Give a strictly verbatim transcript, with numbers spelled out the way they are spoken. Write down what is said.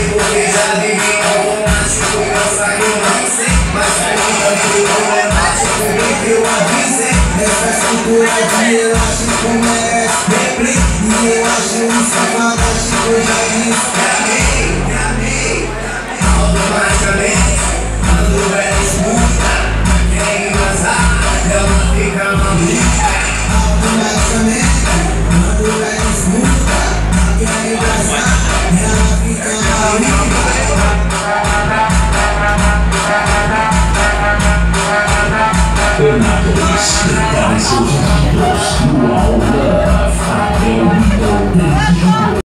porque já vivi automático e não saiu, não sei. Mas saiu tanto problemático, bem que eu avisei. Nessa cintura de elástico merece replay. E eu acho isso fantástico, eu já disse. Me amei, me amei, automaticamente. Quando ela escuta, quem vazar, ela fica maluca. Automaticamente, quando ela escuta, quem vazar, ela fica maluca. Renato, prepare seus amigos.